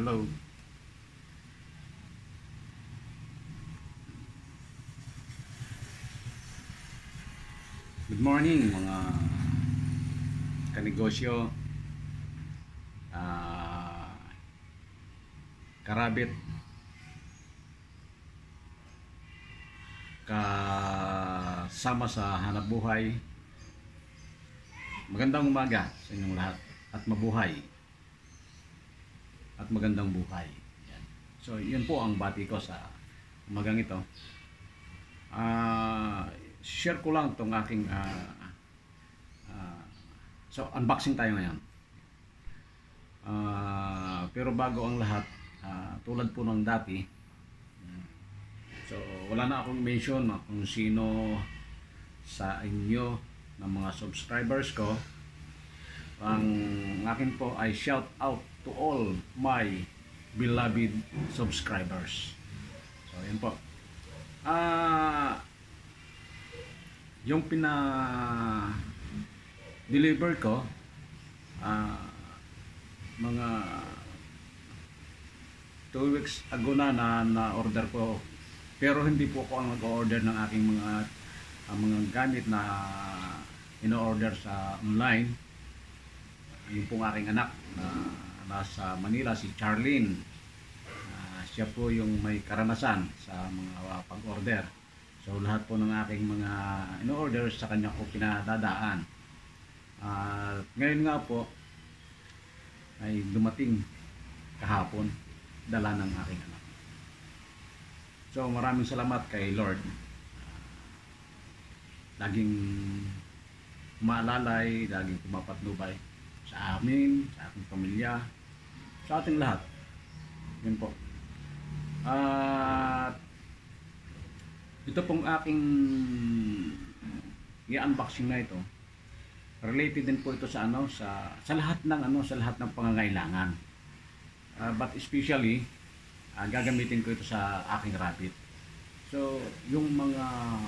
Hello. Good morning mga kanegosyo, karabit, kasama sa hanap buhay. Magandang umaga sa inyong lahat at mabuhay at magandang buhay. Yan. So yun po ang bati ko sa umagang ito. Share ko lang itong aking so unboxing tayo ngayon. Pero bago ang lahat, tulad po ng dati, so wala na akong mention kung sino sa inyo ng mga subscribers ko. Ang akin po ay shout out to all my beloved subscribers. So yun po. Yung deliver ko mga 2 weeks ago na order ko, pero hindi po ako ang nag-order ng aking mga gamit na ino-order sa online. Yung pong aking anak na nasa Manila, si Charlene, siya po yung may karanasan sa mga pag-order. So lahat po ng aking mga in-order sa kanya ko pinadadaan. Ngayon nga po ay dumating kahapon, dala ng aking anak. So maraming salamat kay Lord. Laging maalalay, laging pumapatnubay sa amin, sa aking pamilya, sa ating lahat. Yun po. Ito pong aking i-unboxing na ito, related din po ito sa sa lahat ng pangangailangan. But especially gagamitin ko ito sa aking rabbit. So yung mga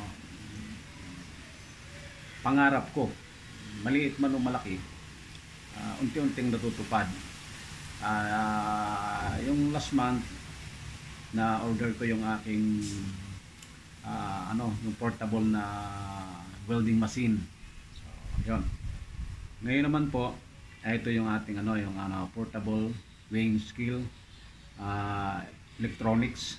pangarap ko, maliit man o malaki, unti-unting natutupad. Yung last month na order ko yung aking yung portable na welding machine. So yun. Ngayon naman po ito yung ating portable weighing scale, electronics.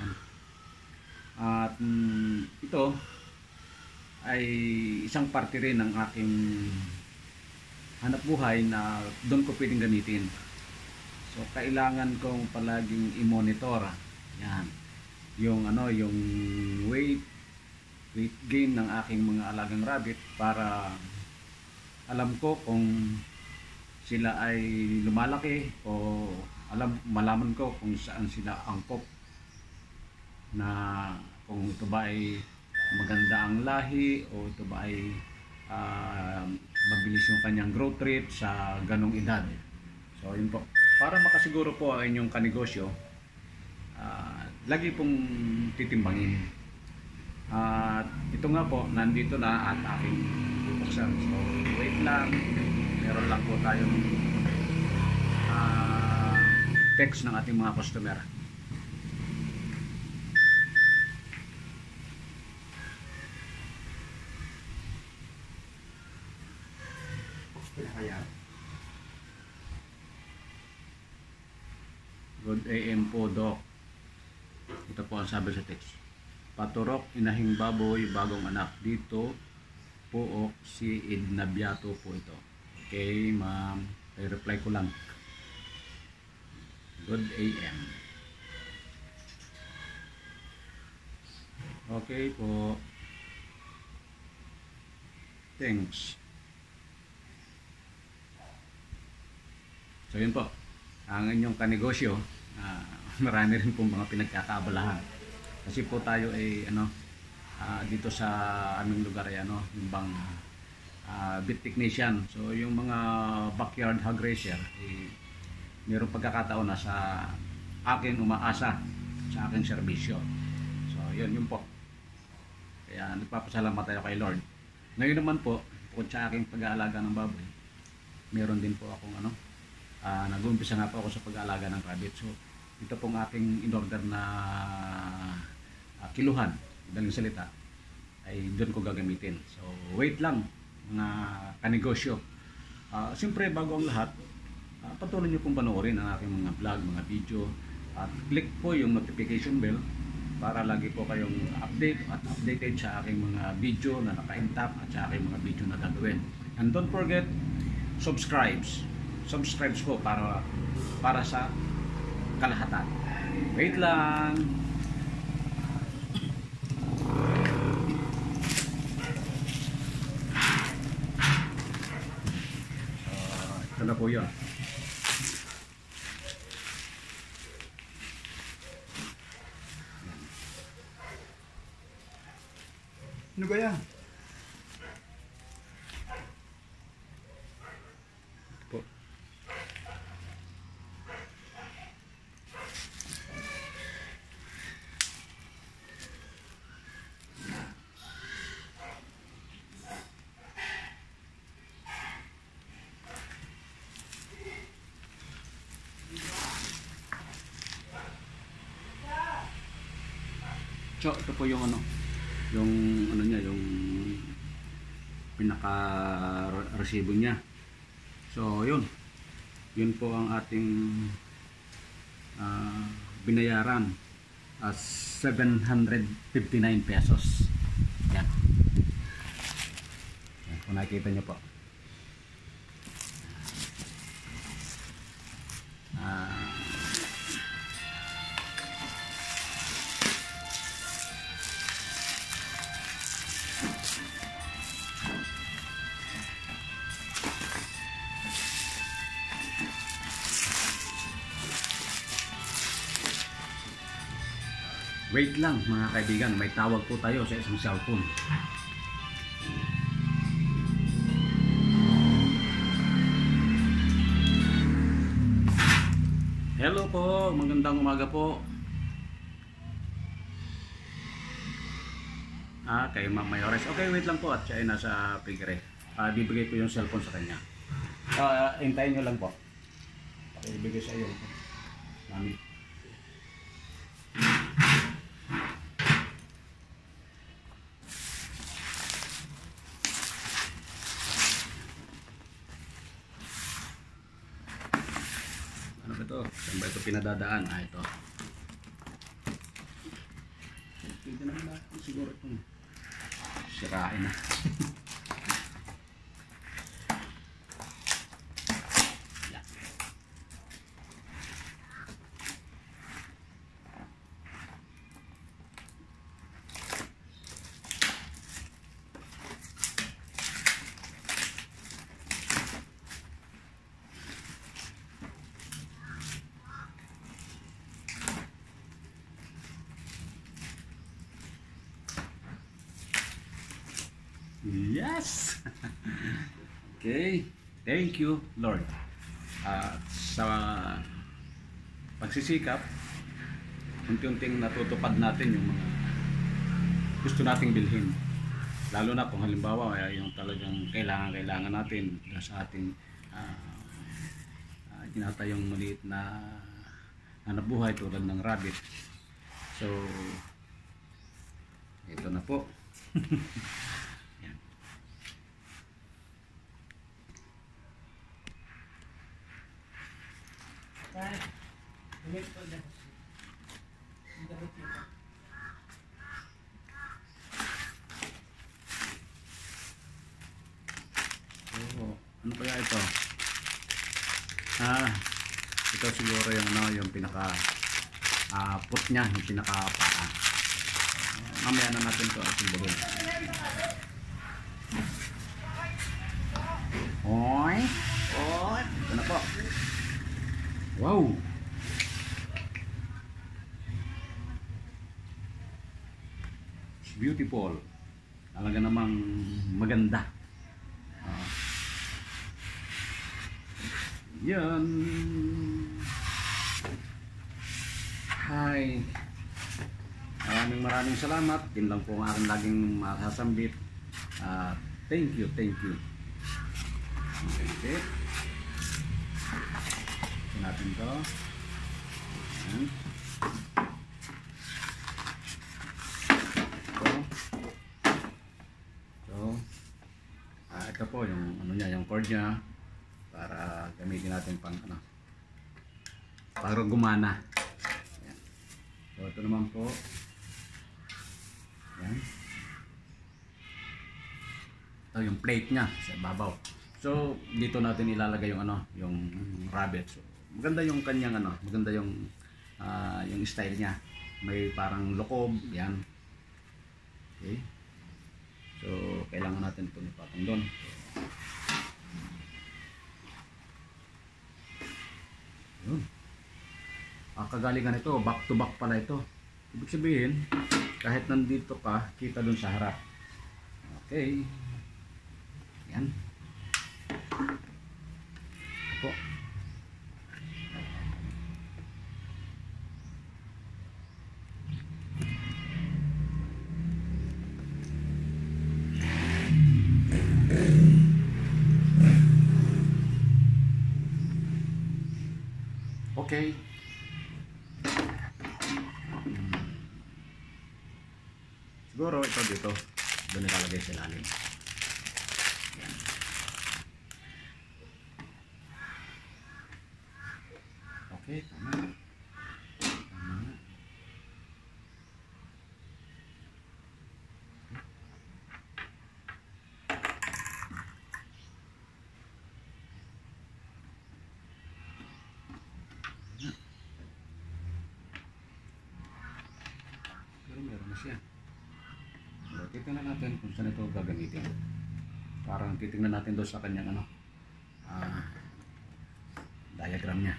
At ito ay isang parte rin ng aking hanap buhay na doon ko pwedeng gamitin. So kailangan kong palaging i-monitor yan yung weight gain ng aking mga alagang rabbit, para alam ko kung sila ay lumalaki, o malaman ko kung saan sila angkop, na kung ito ba ay maganda ang lahi, o ito ba ay mabilis yung kanyang growth rate sa ganong edad. So yun po, para makasiguro po ang inyong kanegosyo, lagi pong titimbangin. At ito nga po, nandito na at aking bubuksan. So wait lang, meron lang po tayong text ng ating mga customer. Good AM po, Doc. Ito po ang sabi sa text. Paturok, inahing baboy, bagong anak. Dito po si Edna Biato po ito. Okay, ma'am. I-reply ko lang. Good AM. Okay po. Thanks. So yun po, ang inyong kanegosyo. Marami rin pong mga pinagkakaabalahan. Kasi po tayo ay dito sa aming lugar ay yung bang beef technician. So yung mga backyard hog raiser, mayroong pagkakataon na sa akin umaasa sa aking serbisyo. So yun po. Kaya nagpapasalamat tayo kay Lord. Ngayon naman po, bukod sa aking pag-aalaga ng baboy, meron din po akong nag-uumpisa nga po ako sa pag-aalaga ng rabbit. So ito pong aking in-order na kiluhan, daling salita, ay doon ko gagamitin. So wait lang mga kanegosyo. Siyempre bago ang lahat, patuloy nyo pong panoorin ang aking mga vlog, mga video, at click po yung notification bell para lagi po kayong update at updated sa aking mga video na naka-intap at sa aking mga video na gagawin. And don't forget, subscribes po para sa kalahatan. Wait lang. Ito na po yun. Ano ba yan? Po. So, ito po yung yung niya, yung pinaka resibo niya. So yun po ang ating binayaran, 759 pesos. Yan, kung nakikita nyo po. Wait lang mga kaibigan, may tawag po tayo sa isang cellphone. Hello po, magandang umaga po. Kay Ma'am Mayores. Okay, wait lang po at siya ay nasa pigre. Bibigay ko yung cellphone sa kanya. Hintayin nyo lang po. Ibigay sa iyo. Mami. Ano ba ito? Saan ba ito pinadadaan? Ito. Pwede naman natin siguro itong sirain na. Yes! Okay. Thank you, Lord. Sa pagsisikap, unti-unting natutupad natin yung mga gusto nating bilhin. Lalo na kung halimbawa yung talagang kailangan natin sa ating tinatayong maliit na nabuhay tulad ng rabbit. So, ito na po. Ano kaya ito? Ito siguro yung pinaka put niya, yung pinaka paa. Mamaya na natin ito at siguro. Oy! Oy! Ito na po. Wow! It's beautiful. Talaga namang maganda. Yan. Hi. Maraming salamat. Yun lang po ang aking laging masasambit. Thank you. Okay. natin to. Ayan. Ito po yung ano niya, yung cord niya para gamitin natin pang ano, para gumana. Ayan. So ito naman po. Ayan. Ito yung plate niya sa babaw. So dito natin ilalagay yung ano, yung rabbit. So maganda yung kanyang ano, maganda yung style niya. May parang lokob, yan. Okay. So, kailangan natin ito ipatong doon. Yun. Kagalingan ito, back to back pala ito. Ibig sabihin, kahit nandito ka, kita doon sa harap. Okay. Yan. Ito. Okay. Siguro ito dito. Doon ilalagay sa ilalim. Yan. Okay, tama. Tama. Meron na siya. So, titingnan natin kung saan ito gagamitin. Parang titingnan natin doon sa kanyang ano, diagram niya.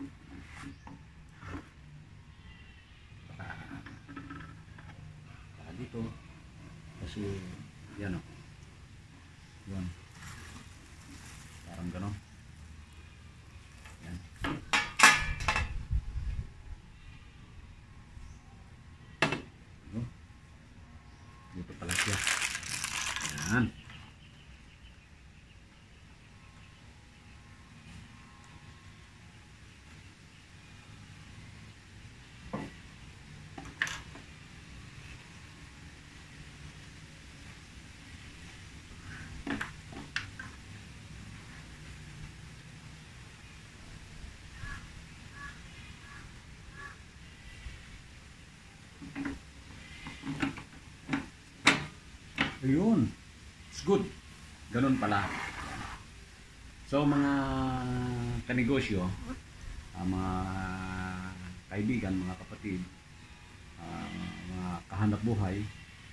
Para dito kasi yan o. Yun. Parang gano'n. Yan. Dito pala siya. Yan. Ayun. It's good. Ganun pala. So mga kanegosyo, mga kaibigan, mga kapatid, mga kahanap buhay,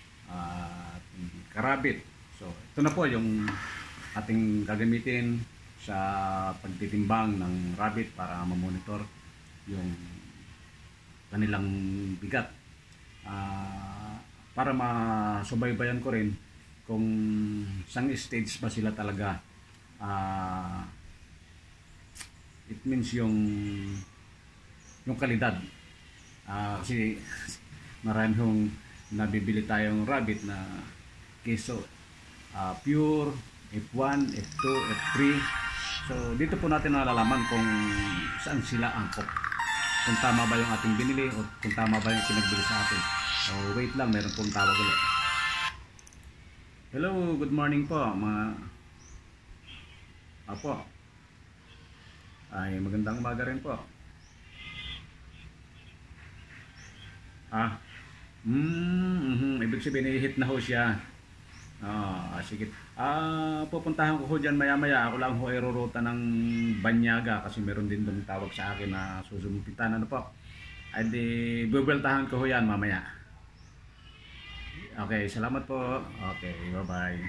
karabit. So ito na po yung ating gagamitin sa pagtitimbang ng rabbit para ma-monitor yung kanilang bigat. Para masubaybayan ko rin kung sang stage ba sila talaga. It means yung kalidad. Kasi marami hong nabibili tayong rabbit na keso pure, F1, F2, F3. So dito po natin nalalaman kung saan sila angkop. Kung tama ba yung ating binili o kung tama ba yung pinagbili sa atin. Oh, wait lang, meron pong tawag ulit. Hello, good morning po mga apo. Ay, magandang umaga rin po. Ibig sabihin i-hit na ho siya. Sige. Pupuntahan ko ho dyan maya-maya. Ako lang ho ruruta ng Banyaga kasi meron din doon tawag sa akin na susumpitan. Ano po? Ay di, bubeltahan ko ho yan mamaya. Okay, salamat po. Okay, bye-bye.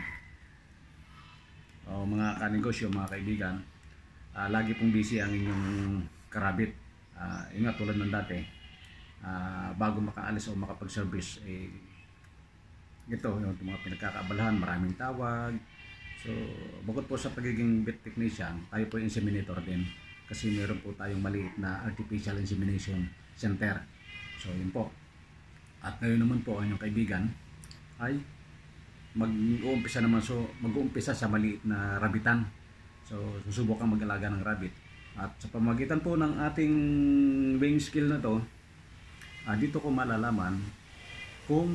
Mga kanegosyo, mga kaibigan, lagi pong busy ang inyong karabit. Yun nga, tulad ng dati, bago makaalis o makapag-service, ito, yung mga pinagkakaabalahan, maraming tawag. So, bukod po sa pagiging vet technician, tayo po inseminator din. Kasi meron po tayong maliit na artificial insemination center. So, yun po. At ngayon naman po, ang inyong kaibigan, ay mag-uumpisa sa maliit na rabitan. So susubukan mag-alaga ng rabbit. At sa pamagitan po ng ating weighing scale na to, dito ko malalaman kung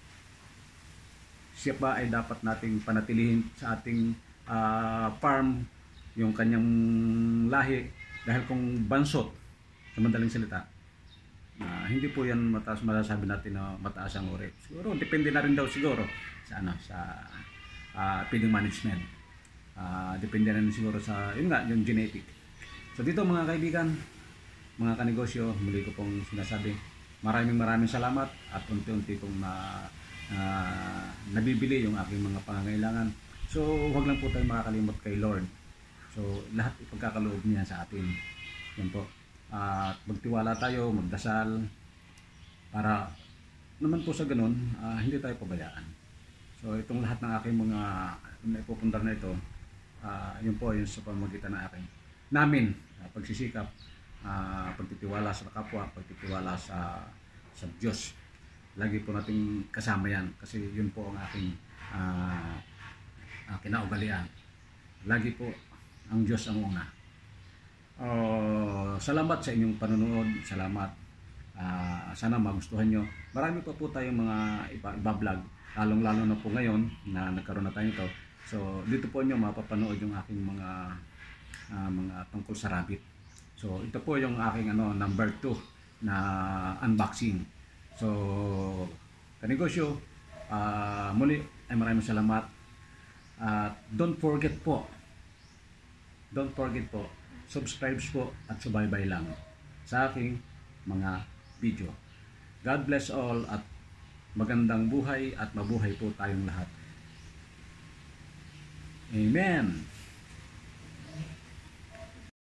siya ba ay dapat nating panatilihin sa ating farm yung kanyang lahi, dahil kung bansot sa madaling salita, hindi po yan masasabi natin na mataas ang uri. Siguro depende na rin daw siguro sa feeding management. Depende na rin siguro sa yung genetic. So dito mga kaibigan, mga kanegosyo, muli ko pong sinasabi, maraming salamat at unti-unti kong nabibili yung aking mga pangangailangan. So huwag lang po tayong makakalimot kay Lord. So lahat ipagkakaloob niya sa atin. Yan po. At magtiwala tayo, magdasal para naman po sa ganun, hindi tayo pabayaan. So itong lahat ng aking mga naipupuntar na ito, yun po yung sa pamagitan ng namin pagsisikap, pagtitiwala sa kapwa, pagtitiwala sa Diyos. Lagi po nating kasama yan kasi yun po ang aking kinaugalian. Lagi po ang Diyos ang una. Salamat sa inyong panonood. Salamat. Sana magustuhan nyo. Marami pa po tayong mga iba-vlog, lalong-lalo na po ngayon na nagkaroon na tayo ito. So dito po nyo mapapanood yung aking mga tungkol sa rabbit. So ito po yung aking number 2 na unboxing. So kanegosyo, muli ay maraming salamat. Don't forget po, subscribe po at subaybay lang sa aking mga video. God bless all at magandang buhay at mabuhay po tayong lahat. Amen.